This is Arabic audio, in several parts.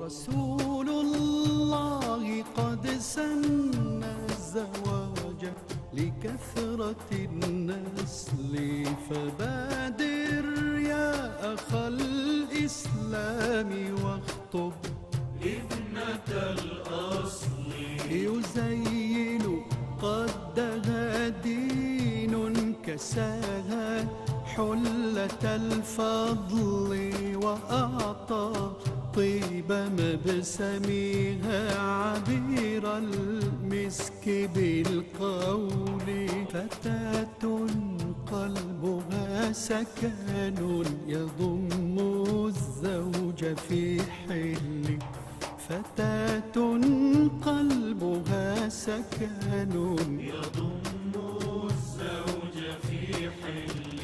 رسول الله قد سن الزواج لكثرة النسل، فبادر يا أخ الإسلام واخطب ابنة الأصل. يزين قدها دين كساها حلة الفضل، وأعطى طيب مبسمها عبير المسك بالقول. فتاة قلبها سكن يضم الزوج في حل، فتاة قلبها سكن يضم الزوج في حل.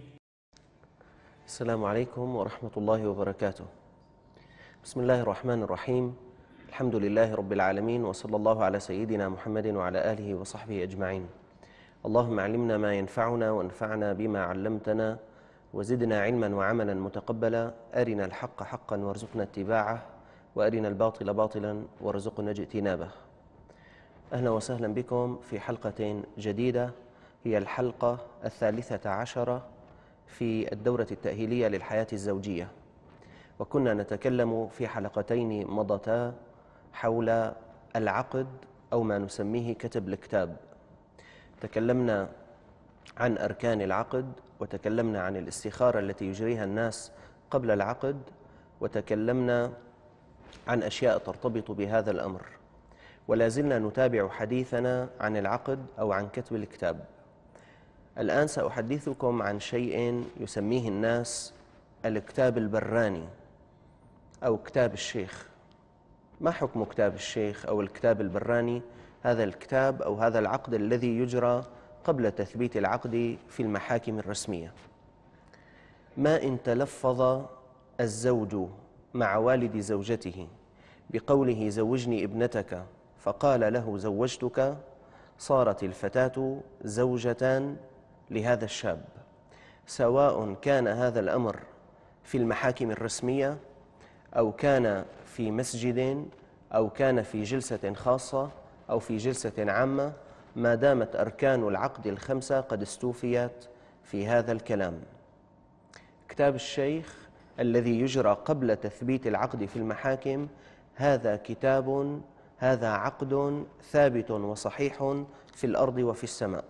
السلام عليكم ورحمة الله وبركاته. بسم الله الرحمن الرحيم. الحمد لله رب العالمين، وصلى الله على سيدنا محمد وعلى آله وصحبه أجمعين. اللهم علمنا ما ينفعنا وانفعنا بما علمتنا، وزدنا علما وعملا متقبلا. أرنا الحق حقا وارزقنا اتباعه، وأرنا الباطل باطلا وارزقنا اجتنابه. أهلا وسهلا بكم في حلقة جديدة، هي الحلقة 13 في الدورة التأهيلية للحياة الزوجية. وكنا نتكلم في حلقتين مضتا حول العقد أو ما نسميه كتب الكتاب. تكلمنا عن أركان العقد، وتكلمنا عن الاستخارة التي يجريها الناس قبل العقد، وتكلمنا عن أشياء ترتبط بهذا الأمر. ولا زلنا نتابع حديثنا عن العقد أو عن كتب الكتاب. الآن سأحدثكم عن شيء يسميه الناس الكتاب البراني أو كتاب الشيخ. ما حكم كتاب الشيخ أو الكتاب البراني؟ هذا الكتاب أو هذا العقد الذي يجرى قبل تثبيت العقد في المحاكم الرسمية. ما إن تلفظ الزوج مع والد زوجته بقوله زوجني ابنتك فقال له زوجتك، صارت الفتاة زوجة لهذا الشاب، سواء كان هذا الأمر في المحاكم الرسمية أو كان في مسجد أو كان في جلسة خاصة أو في جلسة عامة، ما دامت أركان العقد الخمسة قد استوفيت في هذا الكلام. كتاب الشيخ الذي يجرى قبل تثبيت العقد في المحاكم، هذا كتاب، هذا عقد ثابت وصحيح في الأرض وفي السماء،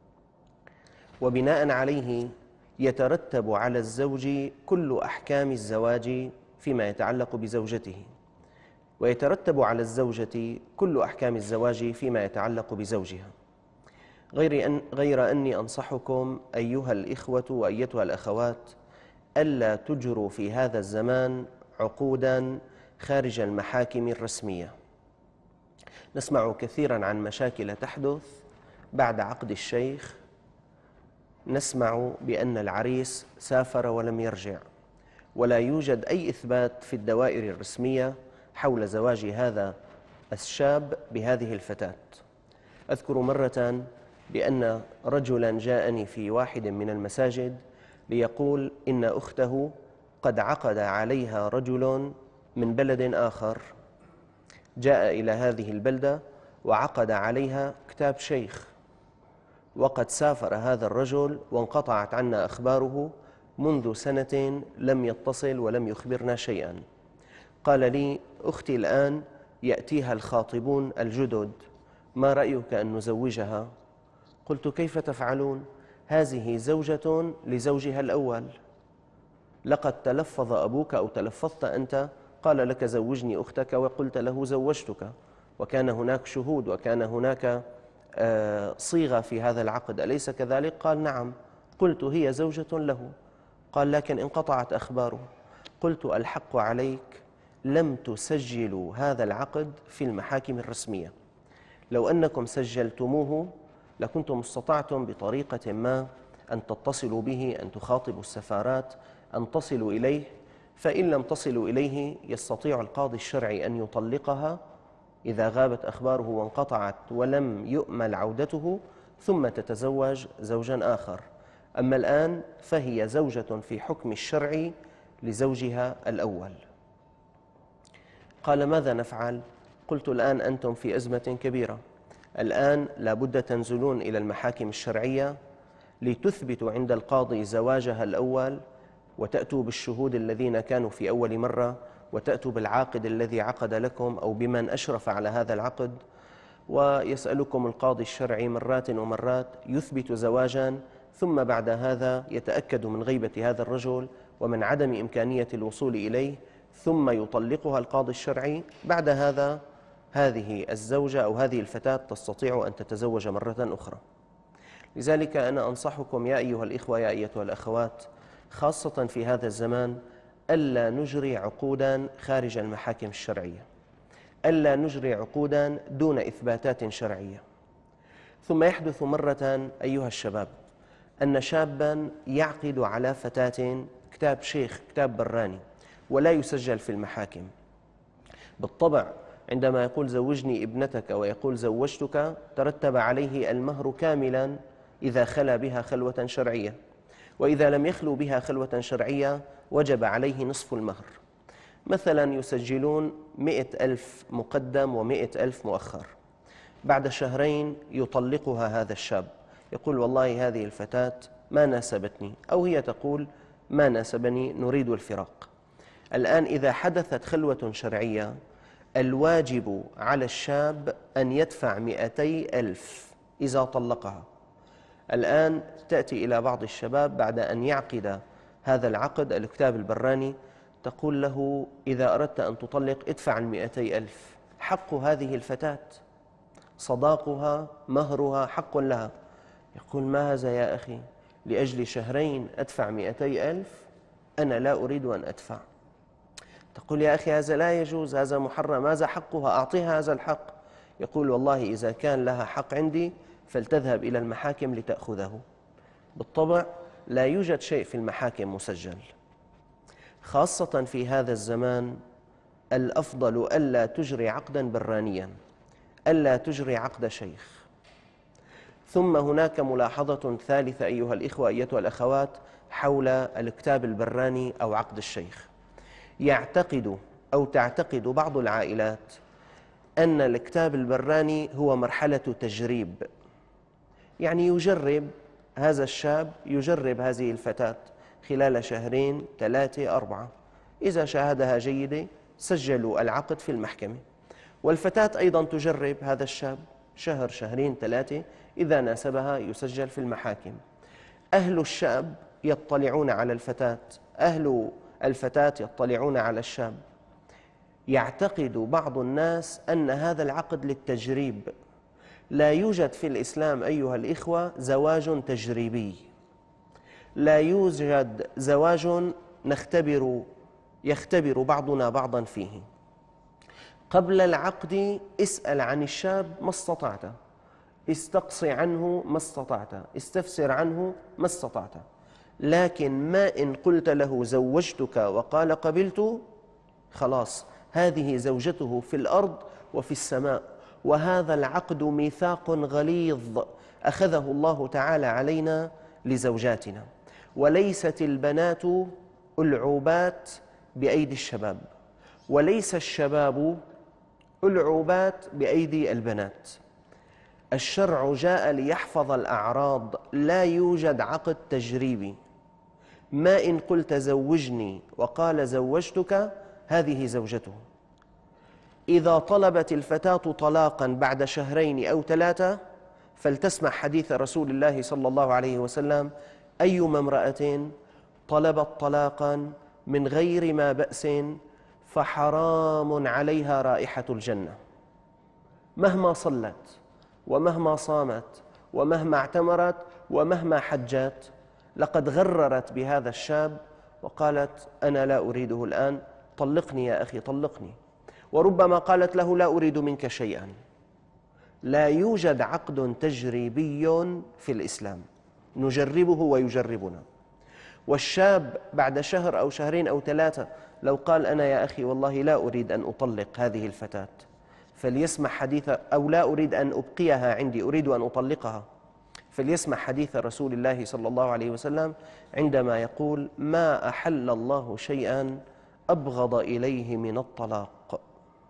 وبناء عليه يترتب على الزوج كل أحكام الزواج فيما يتعلق بزوجته، ويترتب على الزوجة كل أحكام الزواج فيما يتعلق بزوجها. غير أني أنصحكم أيها الإخوة وأيتها الأخوات ألا تجروا في هذا الزمان عقودا خارج المحاكم الرسمية. نسمع كثيرا عن مشاكل تحدث بعد عقد الشيخ. نسمع بأن العريس سافر ولم يرجع، ولا يوجد أي إثبات في الدوائر الرسمية حول زواج هذا الشاب بهذه الفتاة. أذكر مرة بأن رجلا جاءني في واحد من المساجد ليقول إن أخته قد عقد عليها رجل من بلد آخر، جاء إلى هذه البلدة وعقد عليها كتاب شيخ، وقد سافر هذا الرجل وانقطعت عنا أخباره منذ سنة، لم يتصل ولم يخبرنا شيئا. قال لي أختي الآن يأتيها الخاطبون الجدد، ما رأيك أن نزوجها؟ قلت كيف تفعلون؟ هذه زوجة لزوجها الأول، لقد تلفظ أبوك أو تلفظت أنت، قال لك زوجني أختك وقلت له زوجتك، وكان هناك شهود وكان هناك صيغة في هذا العقد، أليس كذلك؟ قال نعم. قلت هي زوجة له. قال لكن انقطعت أخباره. قلت الحق عليك، لم تسجلوا هذا العقد في المحاكم الرسمية. لو أنكم سجلتموه لكنتم استطعتم بطريقة ما أن تتصلوا به، أن تخاطبوا السفارات، أن تصلوا إليه. فإن لم تصلوا إليه يستطيع القاضي الشرعي أن يطلقها إذا غابت أخباره وانقطعت ولم يؤمل عودته، ثم تتزوج زوجا آخر. أما الآن فهي زوجة في حكم الشرع لزوجها الأول. قال ماذا نفعل؟ قلت الآن أنتم في أزمة كبيرة، الآن لابد تنزلون إلى المحاكم الشرعية لتثبتوا عند القاضي زواجها الأول، وتأتوا بالشهود الذين كانوا في أول مرة، وتأتوا بالعاقد الذي عقد لكم أو بمن أشرف على هذا العقد، ويسألكم القاضي الشرعي مرات ومرات يثبت زواجا، ثم بعد هذا يتأكد من غيبة هذا الرجل ومن عدم إمكانية الوصول إليه، ثم يطلقها القاضي الشرعي. بعد هذا هذه الزوجة أو هذه الفتاة تستطيع أن تتزوج مرة أخرى. لذلك أنا أنصحكم يا أيها الإخوة يا أيتها الأخوات، خاصة في هذا الزمان، ألا نجري عقودا خارج المحاكم الشرعية، ألا نجري عقودا دون إثباتات شرعية. ثم يحدث مرة أيها الشباب أن شابا يعقد على فتاة كتاب شيخ، كتاب براني، ولا يسجل في المحاكم. بالطبع عندما يقول زوجني ابنتك ويقول زوجتك ترتب عليه المهر كاملا إذا خلا بها خلوة شرعية، وإذا لم يخلو بها خلوة شرعية وجب عليه نصف المهر. مثلا يسجلون 100,000 مقدم و100,000 مؤخر، بعد شهرين يطلقها هذا الشاب، يقول والله هذه الفتاة ما ناسبتني، أو هي تقول ما ناسبني، نريد الفراق. الآن إذا حدثت خلوة شرعية الواجب على الشاب أن يدفع 200,000 إذا طلقها. الآن تأتي إلى بعض الشباب بعد أن يعقد هذا العقد الكتاب البراني، تقول له إذا أردت أن تطلق ادفع 200,000، حق هذه الفتاة، صداقها، مهرها، حق لها. يقول ما هذا يا أخي، لأجل شهرين أدفع 200,000؟ أنا لا أريد أن أدفع. تقول يا أخي هذا لا يجوز، هذا محرم، هذا حقها، أعطيها هذا الحق. يقول والله إذا كان لها حق عندي فلتذهب إلى المحاكم لتأخذه. بالطبع لا يوجد شيء في المحاكم مسجل، خاصة في هذا الزمان. الأفضل ألا تجري عقدا برانيا، ألا تجري عقد شيخ. ثم هناك ملاحظة ثالثة أيها الإخوة أيتها الأخوات حول الكتاب البراني أو عقد الشيخ. يعتقد أو تعتقد بعض العائلات أن الكتاب البراني هو مرحلة تجريب، يعني يجرب هذا الشاب، يجرب هذه الفتاة خلال شهرين 3 4، إذا شاهدها جيدة سجلوا العقد في المحكمة، والفتاة أيضا تجرب هذا الشاب شهر 2 3، إذا ناسبها يسجل في المحاكم. أهل الشاب يطلعون على الفتاة، أهل الفتاة يطلعون على الشاب. يعتقد بعض الناس أن هذا العقد للتجريب. لا يوجد في الإسلام أيها الإخوة زواج تجريبي، لا يوجد زواج يختبر بعضنا بعضا فيه. قبل العقد اسأل عن الشاب ما استطعت، استقصي عنه ما استطعت، استفسر عنه ما استطعت، لكن ما إن قلت له زوجتك وقال قبلت، خلاص هذه زوجته في الأرض وفي السماء. وهذا العقد ميثاق غليظ أخذه الله تعالى علينا لزوجاتنا. وليست البنات ألعوبات بأيدي الشباب، وليس الشباب ألعوبات بأيدي البنات. الشرع جاء ليحفظ الأعراض، لا يوجد عقد تجريبي. ما إن قلت زوجني وقال زوجتك هذه زوجته. إذا طلبت الفتاة طلاقا بعد 2 أو 3 فلتسمع حديث رسول الله صلى الله عليه وسلم: أيما امرأة طلبت طلاقا من غير ما بأس فحرام عليها رائحة الجنة. مهما صلت ومهما صامت ومهما اعتمرت ومهما حجت، لقد غررت بهذا الشاب وقالت أنا لا أريده الآن، طلقني يا أخي طلقني. وربما قالت له لا أريد منك شيئا. لا يوجد عقد تجريبي في الإسلام، نجربه ويجربنا. والشاب بعد 1 أو 2 أو 3 لو قال أنا يا أخي والله لا أريد أن أطلق هذه الفتاة، فليسمع حديث، أو لا أريد أن أبقيها عندي، أريد أن أطلقها، فليسمع حديث رسول الله صلى الله عليه وسلم عندما يقول: ما أحل الله شيئا أبغض إليه من الطلاق.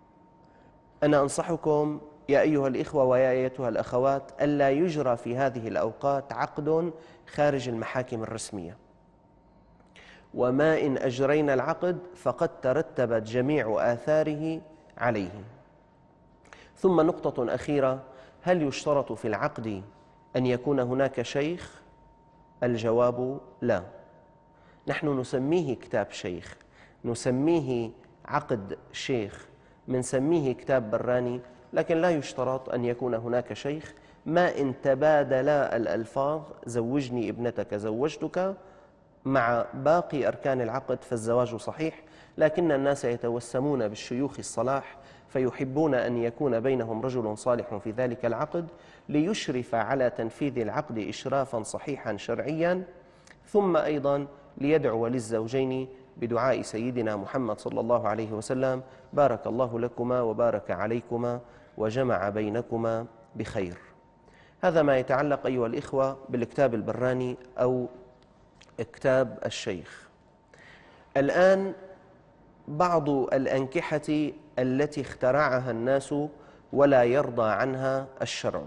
أنا أنصحكم يا أيها الإخوة ويا أيتها الأخوات ألا يجرى في هذه الأوقات عقد خارج المحاكم الرسمية، وما إن أجرينا العقد فقد ترتبت جميع آثاره عليه. ثم نقطة أخيرة: هل يشترط في العقد أن يكون هناك شيخ؟ الجواب لا. نحن نسميه كتاب شيخ، نسميه عقد شيخ، منسميه كتاب براني، لكن لا يشترط أن يكون هناك شيخ، ما إن تبادلا الألفاظ زوجني ابنتك زوجتك مع باقي أركان العقد فالزواج صحيح. لكن الناس يتوسمون بالشيوخ الصلاح فيحبون أن يكون بينهم رجل صالح في ذلك العقد ليشرف على تنفيذ العقد إشرافا صحيحا شرعيا، ثم أيضا ليدعو للزوجين بدعاء سيدنا محمد صلى الله عليه وسلم: بارك الله لكما وبارك عليكما وجمع بينكما بخير. هذا ما يتعلق أيها الإخوة بالكتاب البراني أو كتاب الشيخ. الآن بعض الأنكحة التي اخترعها الناس ولا يرضى عنها الشرع.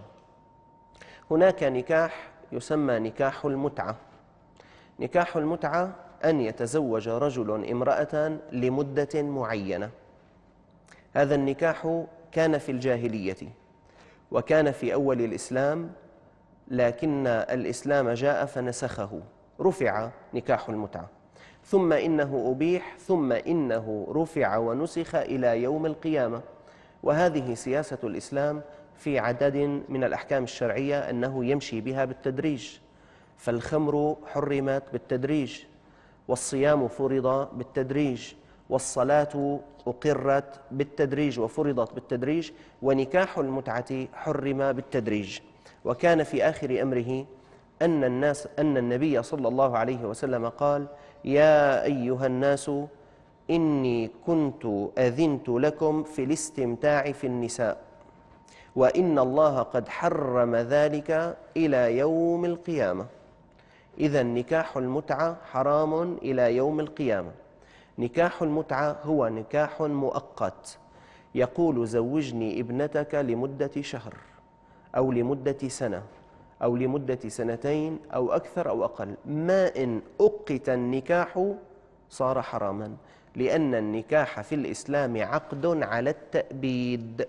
هناك نكاح يسمى نكاح المتعة. نكاح المتعة أن يتزوج رجل امرأة لمدة معينة. هذا النكاح كان في الجاهلية وكان في أول الإسلام، لكن الإسلام جاء فنسخه، رفع نكاح المتعة، ثم إنه أبيح، ثم إنه رفع ونسخ إلى يوم القيامة. وهذه سياسة الإسلام في عدد من الأحكام الشرعية أنه يمشي بها بالتدريج. فالخمر حرمت بالتدريج، والصيام فرض بالتدريج، والصلاة أقرت بالتدريج وفرضت بالتدريج، ونكاح المتعة حرم بالتدريج. وكان في آخر أمره أن النبي صلى الله عليه وسلم قال: يا أيها الناس إني كنت أذنت لكم في الاستمتاع في النساء، وإن الله قد حرم ذلك إلى يوم القيامة. إذا نكاح المتعة حرام إلى يوم القيامة. نكاح المتعة هو نكاح مؤقت، يقول: زوجني ابنتك لمدة شهر أو لمدة سنة أو لمدة سنتين أو أكثر أو أقل. ما إن أقت النكاح صار حراما، لأن النكاح في الإسلام عقد على التأبيد.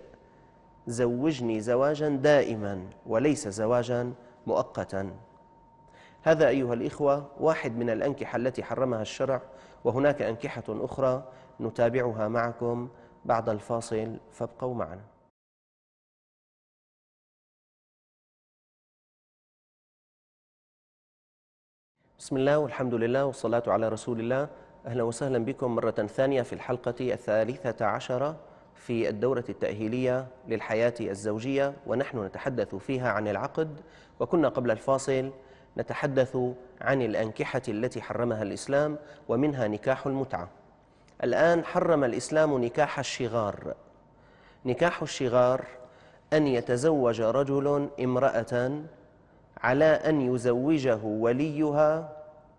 زوجني زواجا دائما وليس زواجا مؤقتا. هذا أيها الإخوة واحد من الأنكحة التي حرمها الشرع، وهناك أنكحة أخرى نتابعها معكم بعد الفاصل، فابقوا معنا. بسم الله والحمد لله والصلاة على رسول الله. أهلا وسهلا بكم مرة ثانية في الحلقة 13 في الدورة التأهيلية للحياة الزوجية، ونحن نتحدث فيها عن العقد. وكنا قبل الفاصل نتحدث عن الأنكحة التي حرمها الإسلام، ومنها نكاح المتعة. الآن حرم الإسلام نكاح الشغار. نكاح الشغار أن يتزوج رجل امرأة على أن يزوجه وليها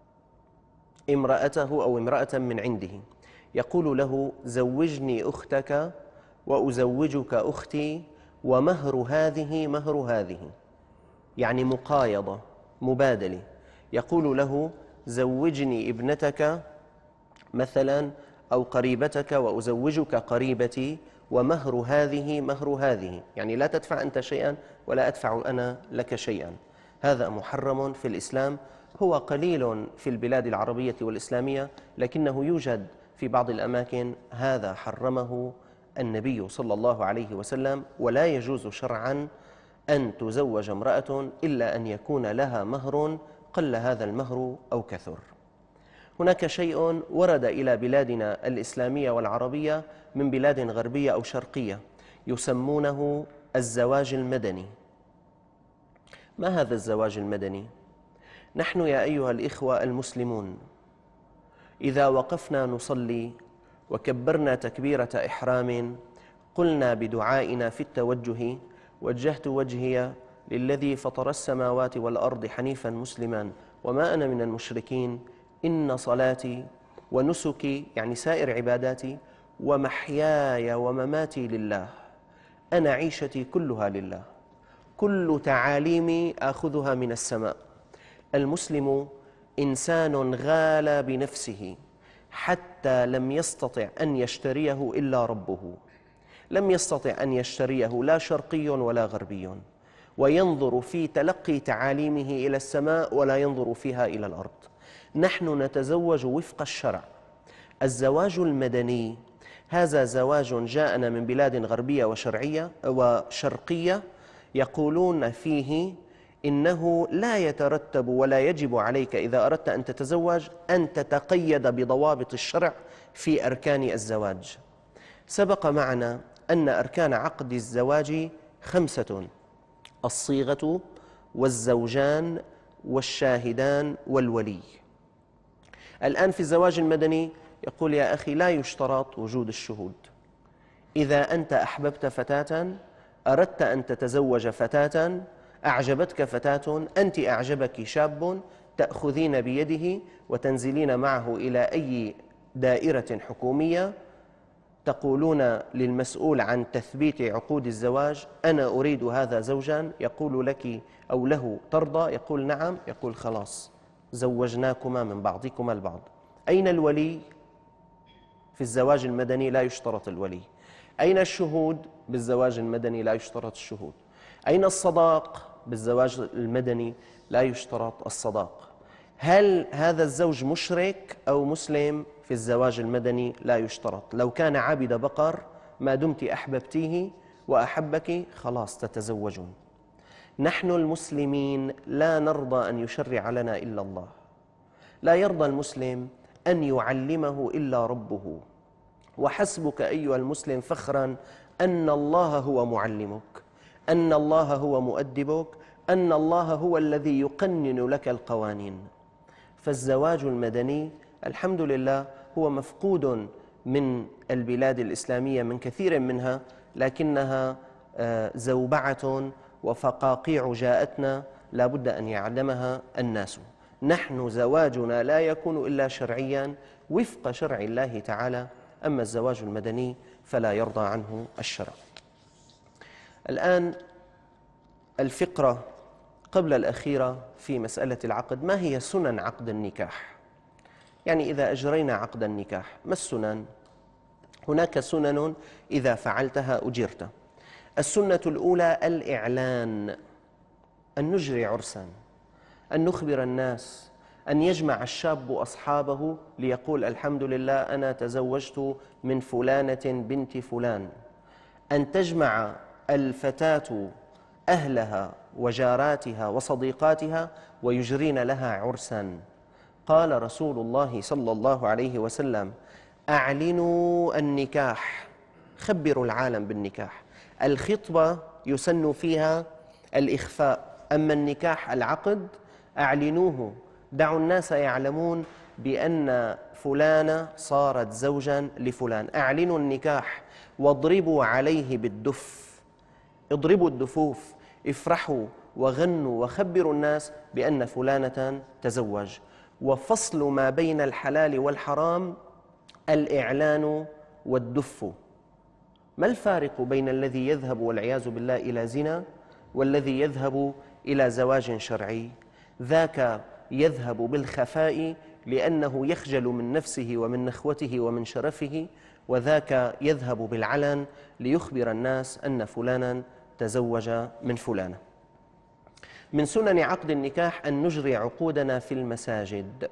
امرأته أو امرأة من عنده، يقول له: زوجني أختك وأزوجك أختي ومهر هذه مهر هذه، يعني مقايضة مبادلة. يقول له: زوجني ابنتك مثلا أو قريبتك وأزوجك قريبتي ومهر هذه مهر هذه، يعني لا تدفع أنت شيئا ولا أدفع أنا لك شيئا. هذا محرم في الإسلام. هو قليل في البلاد العربية والإسلامية، لكنه يوجد في بعض الأماكن. هذا حرمه النبي صلى الله عليه وسلم، ولا يجوز شرعا أن تزوج امرأة إلا أن يكون لها مهر، قل هذا المهر أو كثر. هناك شيء ورد إلى بلادنا الإسلامية والعربية من بلاد غربية أو شرقية يسمونه الزواج المدني. ما هذا الزواج المدني؟ نحن يا أيها الإخوة المسلمون إذا وقفنا نصلي وكبرنا تكبيرة إحرام قلنا بدعائنا في التوجه: وجهت وجهي للذي فطر السماوات والأرض حنيفا مسلما وما أنا من المشركين، إن صلاتي ونسكي يعني سائر عباداتي ومحياي ومماتي لله أنا عيشتي كلها لله، كل تعاليمي آخذها من السماء. المسلم إنسان غال بنفسه حتى لم يستطع أن يشتريه إلا ربه، لم يستطع أن يشتريه لا شرقي ولا غربي، وينظر في تلقي تعاليمه إلى السماء ولا ينظر فيها إلى الأرض. نحن نتزوج وفق الشرع. الزواج المدني هذا زواج جاءنا من بلاد غربية وشرقية، يقولون فيه إنه لا يترتب ولا يجب عليك إذا أردت أن تتزوج أن تتقيد بضوابط الشرع في أركان الزواج. سبق معنا أن أركان عقد الزواج 5: الصيغة والزوجان والشاهدان والولي. الآن في الزواج المدني يقول يا أخي لا يشترط وجود الشهود. إذا أنت أحببت فتاة، أردت أن تتزوج فتاة، أعجبتك فتاة، أنت أعجبك شاب، تأخذين بيده وتنزلين معه إلى أي دائرة حكومية، تقولون للمسؤول عن تثبيت عقود الزواج أنا أريد هذا زوجا، يقول لك أو له ترضى؟ يقول نعم، يقول خلاص زوجناكما من بعضكما البعض. أين الولي؟ في الزواج المدني لا يشترط الولي. أين الشهود؟ بالزواج المدني لا يشترط الشهود. أين الصداق؟ بالزواج المدني لا يشترط الصداق. هل هذا الزوج مشرك أو مسلم؟ في الزواج المدني لا يشترط. لو كان عابد بقر ما دمت أحببتيه وأحبك خلاص تتزوجون. نحن المسلمين لا نرضى أن يشرع لنا إلا الله. لا يرضى المسلم أن يعلمه إلا ربه. وحسبك أيها المسلم فخرا أن الله هو معلمك، أن الله هو مؤدبك، أن الله هو الذي يقنن لك القوانين. فالزواج المدني الحمد لله هو مفقود من البلاد الإسلامية، من كثير منها، لكنها زوبعة وفقاقيع جاءتنا لا بد أن يعلمها الناس. نحن زواجنا لا يكون إلا شرعيا وفق شرع الله تعالى، أما الزواج المدني فلا يرضى عنه الشرع. الآن الفقرة قبل الأخيرة في مسألة العقد: ما هي سنن عقد النكاح؟ يعني إذا أجرينا عقد النكاح ما السنن؟ هناك سنن إذا فعلتها أجرت. السنة الأولى الإعلان، أن نجري عرسا، أن نخبر الناس، أن يجمع الشاب أصحابه ليقول الحمد لله أنا تزوجت من فلانة بنت فلان، أن تجمع الفتاة أهلها وجاراتها وصديقاتها ويجرين لها عرسا. قال رسول الله صلى الله عليه وسلم: أعلنوا النكاح، خبروا العالم بالنكاح. الخطبة يسن فيها الإخفاء، أما النكاح العقد أعلنوه، دعوا الناس يعلمون بأن فلانة صارت زوجا لفلان. أعلنوا النكاح واضربوا عليه بالدف، اضربوا الدفوف، افرحوا وغنوا وخبروا الناس بأن فلانة تزوج. وفصل ما بين الحلال والحرام الإعلان والدف. ما الفارق بين الذي يذهب والعياذ بالله إلى زنا والذي يذهب إلى زواج شرعي؟ ذاك يذهب بالخفاء لأنه يخجل من نفسه ومن نخوته ومن شرفه، وذاك يذهب بالعلن ليخبر الناس أن فلانا تزوج من فلانة. من سنن عقد النكاح أن نجري عقودنا في المساجد.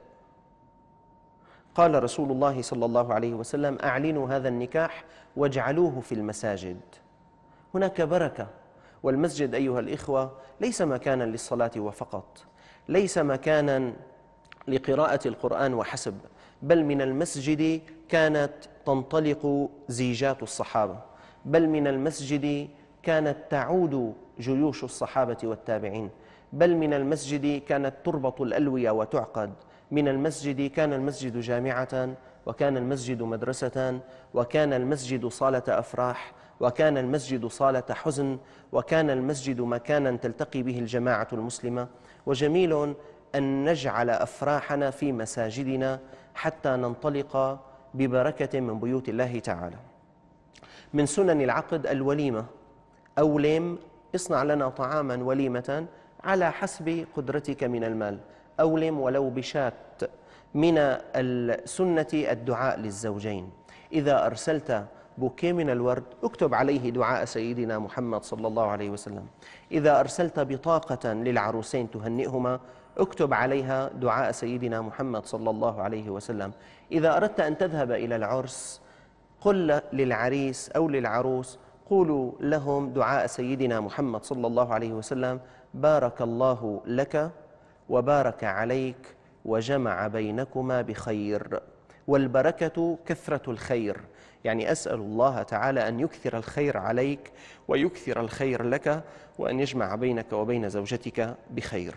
قال رسول الله صلى الله عليه وسلم: أعلنوا هذا النكاح واجعلوه في المساجد. هناك بركة، والمسجد أيها الإخوة ليس مكانا للصلاة وفقط، ليس مكانا لقراءة القرآن وحسب، بل من المسجد كانت تنطلق زيجات الصحابة، بل من المسجد كانت تعود جيوش الصحابة والتابعين، بل من المسجد كانت تربط الألوية وتعقد. من المسجد كان المسجد جامعة، وكان المسجد مدرسة، وكان المسجد صالة أفراح، وكان المسجد صالة حزن، وكان المسجد مكانا تلتقي به الجماعة المسلمة. وجميل أن نجعل أفراحنا في مساجدنا حتى ننطلق ببركة من بيوت الله تعالى. من سنن العقد الوليمة. أولم، اصنع لنا طعاما وليمة على حسب قدرتك من المال. أولم ولو بشاة. من السنة الدعاء للزوجين. إذا أرسلت بوكيه من الورد اكتب عليه دعاء سيدنا محمد صلى الله عليه وسلم. إذا أرسلت بطاقة للعروسين تهنئهما اكتب عليها دعاء سيدنا محمد صلى الله عليه وسلم. إذا أردت أن تذهب إلى العرس قل للعريس أو للعروس قولوا لهم دعاء سيدنا محمد صلى الله عليه وسلم: بارك الله لك وبارك عليك وجمع بينكما بخير. والبركة كثرة الخير، يعني أسأل الله تعالى أن يكثر الخير عليك ويكثر الخير لك وأن يجمع بينك وبين زوجتك بخير.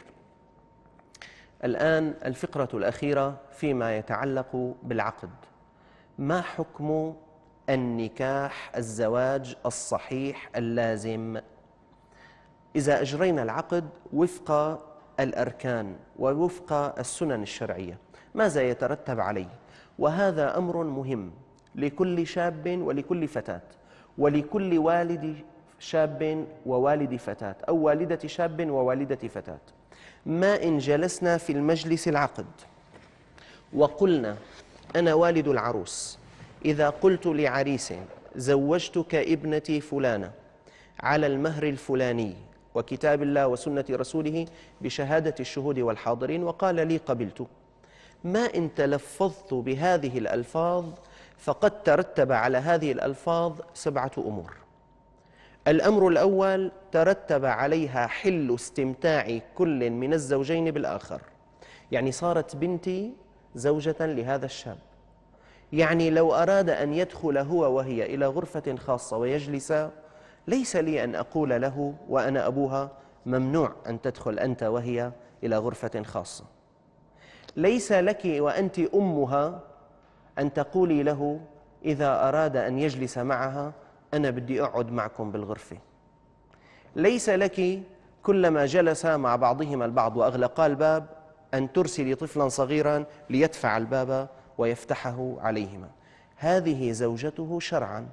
الآن الفقرة الأخيرة فيما يتعلق بالعقد. ما حكم النكاح الزواج الصحيح اللازم؟ إذا أجرينا العقد وفق الأركان ووفق السنن الشرعية ماذا يترتب عليه؟ وهذا أمر مهم لكل شاب ولكل فتاة ولكل والد شاب ووالد فتاة أو والدة شاب ووالدة فتاة. ما إن جلسنا في المجلس العقد وقلنا: أنا والد العروس، إذا قلت لعريس: زوجتك ابنتي فلانة على المهر الفلاني وكتاب الله وسنة رسوله بشهادة الشهود والحاضرين، وقال لي: قبلت، ما إن تلفظت بهذه الألفاظ فقد ترتب على هذه الألفاظ 7 أمور. الأمر الأول: ترتب عليها حل استمتاع كل من الزوجين بالآخر، يعني صارت بنتي زوجة لهذا الشاب. يعني لو أراد أن يدخل هو وهي إلى غرفة خاصة ويجلس، ليس لي أن أقول له وأنا أبوها: ممنوع أن تدخل أنت وهي إلى غرفة خاصة. ليس لك وأنت أمها أن تقولي له إذا أراد أن يجلس معها: أنا بدي أقعد معكم بالغرفة. ليس لك كلما جلس مع بعضهما البعض وأغلقا الباب أن ترسلي طفلا صغيرا ليدفع الباب ويفتحه عليهما. هذه زوجته شرعا،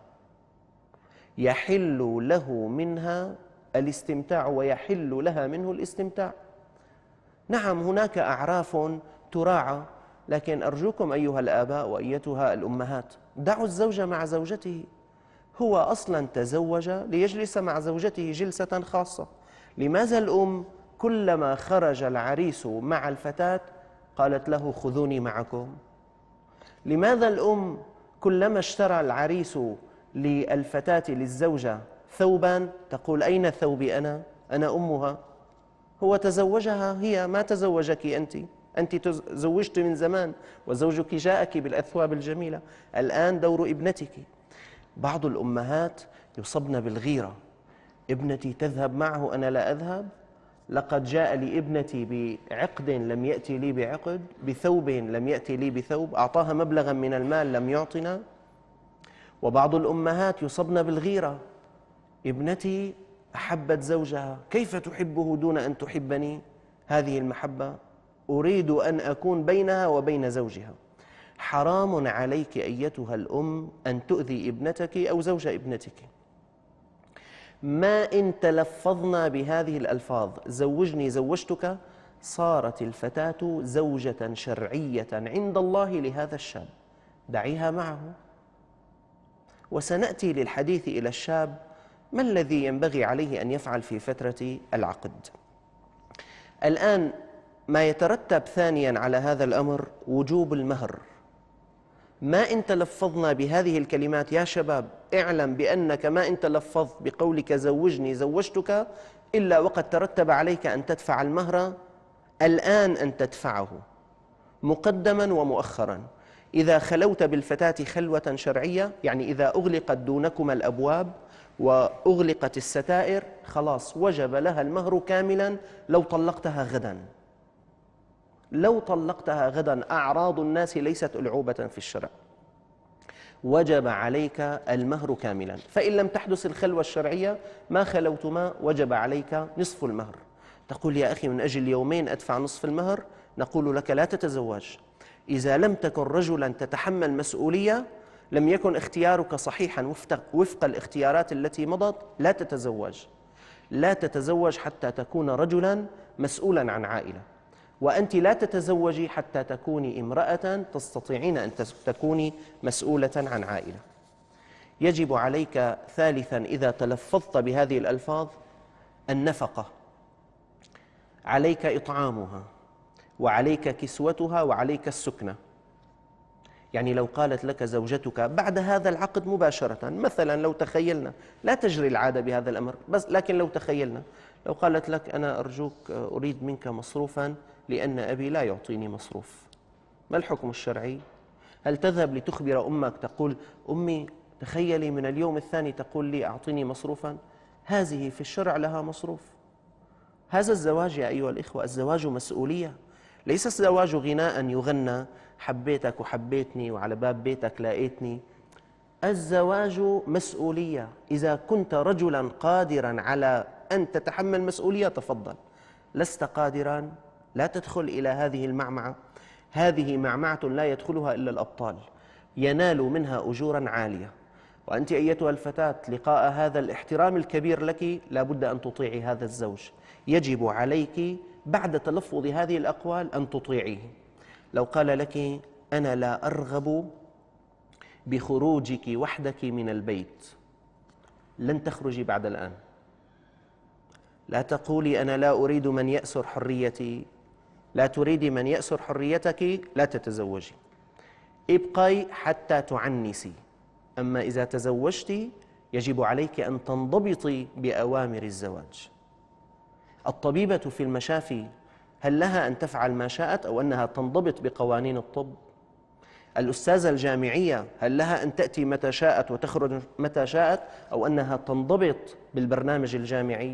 يحل له منها الاستمتاع ويحل لها منه الاستمتاع. نعم، هناك أعراف تراعى، لكن أرجوكم أيها الآباء وأيتها الأمهات، دعوا الزوج مع زوجته. هو أصلا تزوج ليجلس مع زوجته جلسة خاصة. لماذا الأم كلما خرج العريس مع الفتاة قالت له: خذوني معكم؟ لماذا الأم كلما اشترى العريس للفتاة للزوجة ثوبا تقول: أين ثوبي أنا أمها؟ هو تزوجها هي، ما تزوجك أنت تزوجت من زمان وزوجك جاءك بالأثواب الجميلة، الآن دور ابنتك. بعض الأمهات يصبن بالغيرة: ابنتي تذهب معه أنا لا أذهب، لقد جاء لي ابنتي بعقد لم يأتي لي بعقد، بثوب لم يأتي لي بثوب، أعطاها مبلغا من المال لم يعطنا. وبعض الأمهات يصبن بالغيرة: ابنتي أحبت زوجها، كيف تحبه دون أن تحبني؟ هذه المحبة أريد أن أكون بينها وبين زوجها. حرام عليك أيتها الأم أن تؤذي ابنتك أو زوج ابنتك. ما إن تلفظنا بهذه الألفاظ: زوجني، زوجتك، صارت الفتاة زوجة شرعية عند الله لهذا الشاب، دعيها معه. وسنأتي للحديث إلى الشاب ما الذي ينبغي عليه أن يفعل في فترة العقد. الآن ما يترتب ثانيا على هذا الأمر وجوب المهر. ما إن تلفظنا بهذه الكلمات يا شباب، اعلم بأنك ما إن تلفظت بقولك زوجني، زوجتك، إلا وقد ترتب عليك أن تدفع المهر الآن، أن تدفعه مقدما ومؤخرا. إذا خلوت بالفتاة خلوة شرعية، يعني إذا أغلقت دونكما الأبواب وأغلقت الستائر، خلاص وجب لها المهر كاملا. لو طلقتها غدا، لو طلقتها غدا، أعراض الناس ليست ألعوبة في الشرع، وجب عليك المهر كاملا. فإن لم تحدث الخلوة الشرعية ما خلوتما وجب عليك نصف المهر. تقول: يا أخي من أجل يومين أدفع نصف المهر؟ نقول لك: لا تتزوج. إذا لم تكن رجلا تتحمل مسؤولية لم يكن اختيارك صحيحا وفق الاختيارات التي مضت، لا تتزوج. لا تتزوج حتى تكون رجلا مسؤولا عن عائلة، وأنت لا تتزوجي حتى تكوني امرأة تستطيعين أن تكوني مسؤولة عن عائلة. يجب عليك ثالثا إذا تلفظت بهذه الألفاظ النفقة، عليك إطعامها وعليك كسوتها وعليك السكنة. يعني لو قالت لك زوجتك بعد هذا العقد مباشرة، مثلا لو تخيلنا، لا تجري العادة بهذا الأمر، بس لكن لو تخيلنا، لو قالت لك أنا أرجوك أريد منك مصروفا لأن أبي لا يعطيني مصروف، ما الحكم الشرعي؟ هل تذهب لتخبر أمك تقول أمي تخيلي من اليوم الثاني تقول لي أعطيني مصروفا؟ هذه في الشرع لها مصروف. هذا الزواج يا أيها الإخوة، الزواج مسؤولية، ليس الزواج غناء يغنى حبيتك وحبيتني وعلى باب بيتك لاقيتني. الزواج مسؤولية. إذا كنت رجلا قادرا على أن تتحمل مسؤولية تفضل، لست قادرا لا تدخل إلى هذه المعمعة. هذه معمعة لا يدخلها إلا الأبطال، ينال منها أجورا عالية. وأنت أيتها الفتاة لقاء هذا الاحترام الكبير لك لابد أن تطيعي هذا الزوج. يجب عليك بعد تلفظ هذه الأقوال أن تطيعيه. لو قال لك أنا لا أرغب بخروجك وحدك من البيت، لن تخرجي بعد الآن. لا تقولي أنا لا أريد من يأسر حريتي، لا تريدي من يأسر حريتك لا تتزوجي، ابقي حتى تعنسي. أما إذا تزوجت يجب عليك أن تنضبطي بأوامر الزواج. الطبيبة في المشافي هل لها أن تفعل ما شاءت أو أنها تنضبط بقوانين الطب؟ الأستاذة الجامعية هل لها أن تأتي متى شاءت وتخرج متى شاءت أو أنها تنضبط بالبرنامج الجامعي؟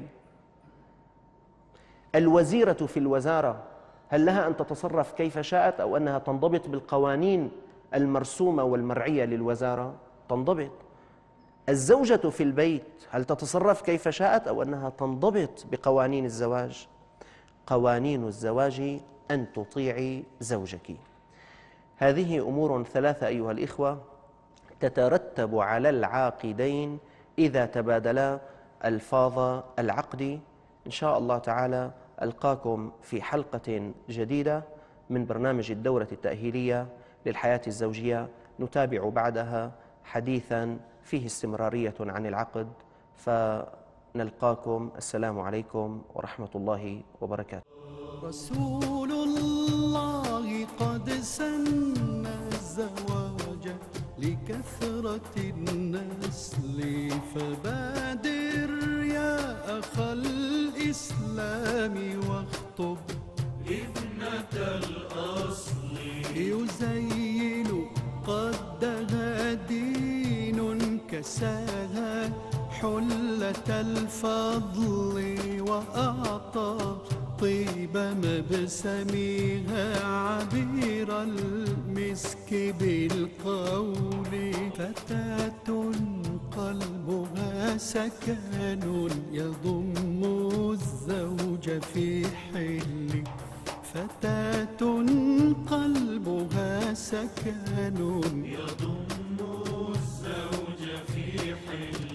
الوزيرة في الوزارة هل لها أن تتصرف كيف شاءت أو أنها تنضبط بالقوانين المرسومة والمرعية للوزارة؟ تنضبط. الزوجة في البيت هل تتصرف كيف شاءت أو أنها تنضبط بقوانين الزواج؟ قوانين الزواج أن تطيعي زوجك. هذه أمور ثلاثة أيها الإخوة تترتب على العاقدين إذا تبادلا ألفاظ العقد. إن شاء الله تعالى ألقاكم في حلقة جديدة من برنامج الدورة التأهيلية للحياة الزوجية، نتابع بعدها حديثا فيه استمرارية عن العقد، فنلقاكم. السلام عليكم ورحمة الله وبركاته. رسول الله قد سن الزواج لكثرة النسل، فبادر يا أخ الإسلام واخطب ابنة الأصل. يزين قدها دين كساها حلة الفضل، وأعطى طيب مبسمها عبير المسك بالقول. فتاة قلبها سكن يضم الزوج في حل، فتاة قلبها سكن يضم الزوج في حل.